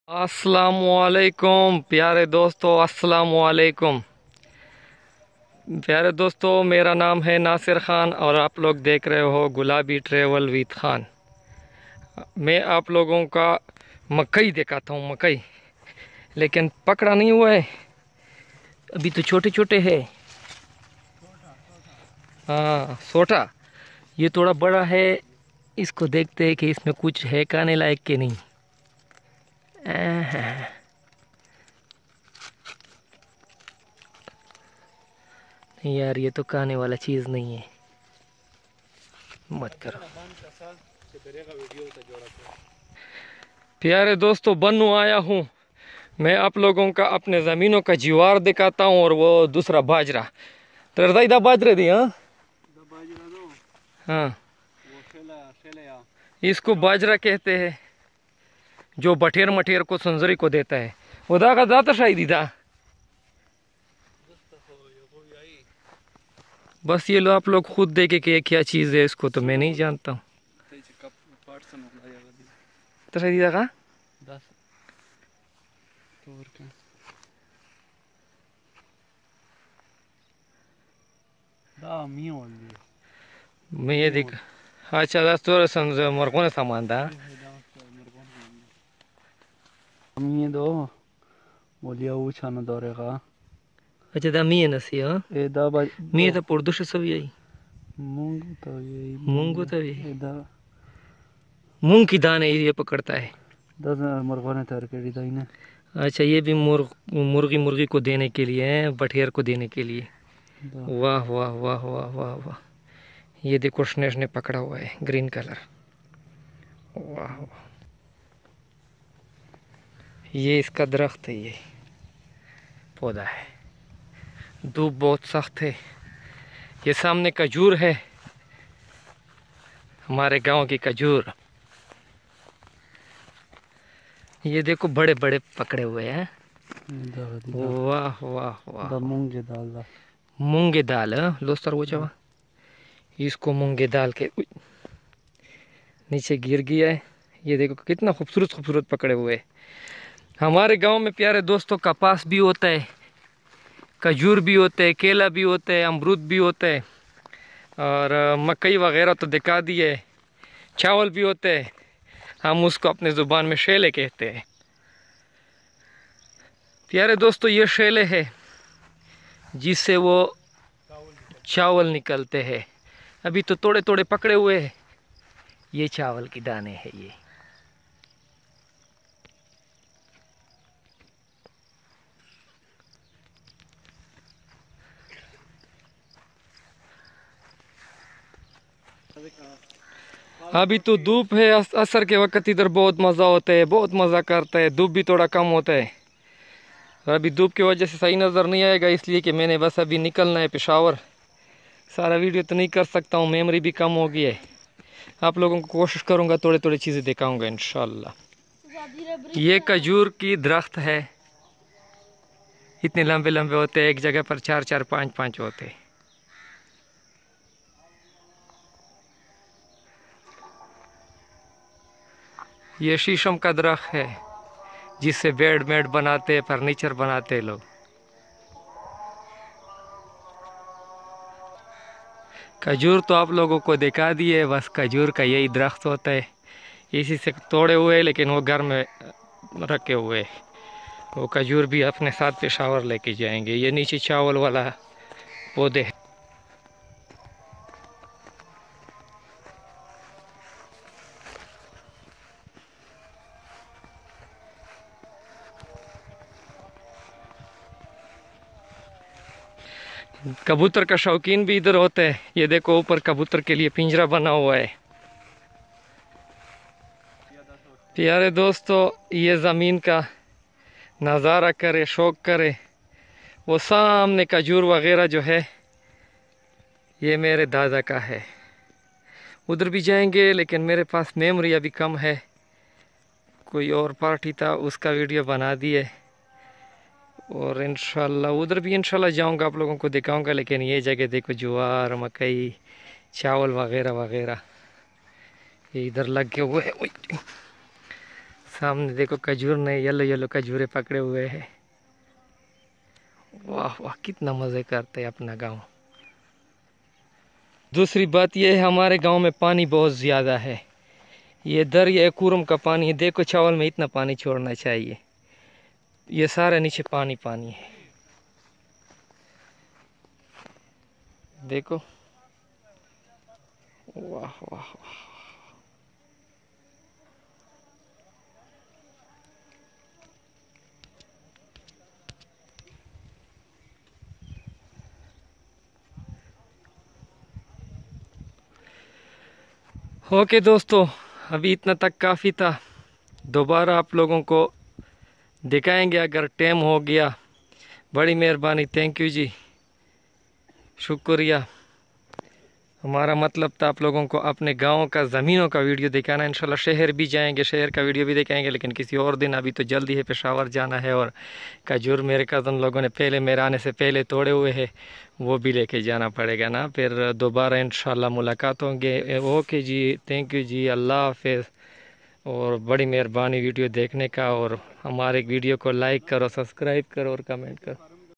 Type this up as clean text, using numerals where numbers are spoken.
अस्सलामुअलैकुम प्यारे दोस्तों, अस्सलामुअलैकुम प्यारे दोस्तों। मेरा नाम है नासिर ख़ान और आप लोग देख रहे हो गुलाबी ट्रेवल विद ख़ान। मैं आप लोगों का मकई दिखाता हूँ, मकई लेकिन पकड़ा नहीं हुआ है, अभी तो छोटे छोटे है। हाँ सोटा, ये थोड़ा बड़ा है। इसको देखते हैं कि इसमें कुछ है खाने लायक के नहीं। नहीं यार, ये तो खाने वाला चीज़ नहीं है, मत करो। प्यारे दोस्तों, बन्नू आया हूँ मैं आप लोगों का अपने ज़मीनों का जीवार दिखाता हूँ, और वो दूसरा बाजरा तरदा बाजरे दी। हाँ हाँ, इसको बाजरा कहते हैं, जो बटेर मटेर को संजरी को देता है। उदा का दाता शायद था। बस ये लो, आप लोग खुद देखे कि क्या चीज़ है, इसको तो मैं नहीं जानता हूँ। तो शायद का मैं ये देख। अच्छा, दस तो मरको ने सामान था। ये दो बोलिया वो छाना दौरे का। अच्छा दा मी नसी। हाँ ए दा बा मी तो पुरदुश सब यही मूंग तो ये मूंग तो भी ए दा मूंग की दाने ये पकड़ता है। 10 मरको ने तर के दी ने। अच्छा, ये भी मुर्गी को देने के लिए है, बटेर को देने के लिए। वाह वाह वाह वाह वाह वाह, ये देखो स्नेश ने पकड़ा हुआ है, ग्रीन कलर। वाह वाह, ये इसका दरख्त है, ये पौधा है। धूप बहुत सख्त है। ये सामने खजूर है, हमारे गांव की खजूर। ये देखो बड़े बड़े पकड़े हुए हैं। वाह वाह वाह, मूंगे दाल दा मूंगे दाल। लो सर वो चवा, इसको मूंगे दाल के नीचे गिर गया है। ये देखो कितना खूबसूरत खूबसूरत पकड़े हुए हैं। हमारे गांव में प्यारे दोस्तों कपास भी होता है, खजूर भी होते हैं, केला भी होते हैं, अमरूद भी होते हैं, और मकई वगैरह तो दिखा दिए, चावल भी होते हैं। हम उसको अपने ज़ुबान में शेले कहते हैं। प्यारे दोस्तों, ये शेले है जिससे वो चावल निकलते हैं। अभी तो थोड़े थोड़े पकड़े हुए हैं, ये चावल की दाने हैं ये। अभी तो धूप है, असर के वक्त इधर बहुत मज़ा होता है, बहुत मज़ा करता है। धूप भी थोड़ा कम होता है, और अभी धूप की वजह से सही नज़र नहीं आएगा, इसलिए कि मैंने बस अभी निकलना है पेशावर। सारा वीडियो तो नहीं कर सकता हूँ, मेमोरी भी कम हो गई है। आप लोगों को कोशिश करूँगा थोड़ी थोड़ी चीज़ें दिखाऊँगा इंशाल्लाह। ये खजूर की दरख्त है, इतने लंबे लंबे होते हैं, एक जगह पर 4 4 5 5 होते हैं। ये शीशम का दरख्त है, जिससे बेड मेड बनाते, फर्नीचर बनाते लोग। खजूर तो आप लोगों को दिखा दिए, बस खजूर का यही दरख्त होता है, इसी से तोड़े हुए, लेकिन वो घर में रखे हुए। वो खजूर भी अपने साथ पेशावर लेके जाएंगे। ये नीचे चावल वाला पौधे है। कबूतर का शौकीन भी इधर होते हैं। ये देखो ऊपर कबूतर के लिए पिंजरा बना हुआ है। प्यारे दोस्तों, ये ज़मीन का नज़ारा करे, शौक करे। वो सामने खजूर वगैरह जो है, ये मेरे दादा का है। उधर भी जाएंगे, लेकिन मेरे पास मेमोरी अभी कम है। कोई और पार्टी था, उसका वीडियो बना दिए, और इंशाल्लाह उधर भी इंशाल्लाह जाऊंगा, आप लोगों को दिखाऊंगा। लेकिन ये जगह देखो, ज्वार, मकई, चावल वगैरह वगैरह ये इधर लग के हुए हैं। सामने देखो खजूर ने येलो येलो खजूरें पकड़े हुए हैं। वाह वाह, कितना मज़े करते हैं अपना गांव। दूसरी बात यह है, हमारे गांव में पानी बहुत ज़्यादा है। ये दरिया कुरम का पानी है। देखो चावल में इतना पानी छोड़ना चाहिए। ये सारा नीचे पानी पानी है। देखो, वाह वाह वाह। ओके दोस्तों, अभी इतना तक काफ़ी था। दोबारा आप लोगों को दिखाएंगे अगर टाइम हो गया। बड़ी मेहरबानी, थैंक यू जी, शुक्रिया। हमारा मतलब था आप लोगों को अपने गांव का ज़मीनों का वीडियो दिखाना। इंशाल्लाह शहर भी जाएंगे, शहर का वीडियो भी दिखाएंगे, लेकिन किसी और दिन। अभी तो जल्दी है, पेशावर जाना है। और खजूर मेरे कज़न लोगों ने पहले मेरे आने से पहले तोड़े हुए हैं, वो भी लेके जाना पड़ेगा ना। फिर दोबारा इंशाल्लाह मुलाकात होंगे। ओके जी, थैंक यू जी, अल्लाह हाफिज़। और बड़ी मेहरबानी वीडियो देखने का। और हमारे वीडियो को लाइक करो, सब्सक्राइब करो और कमेंट करो।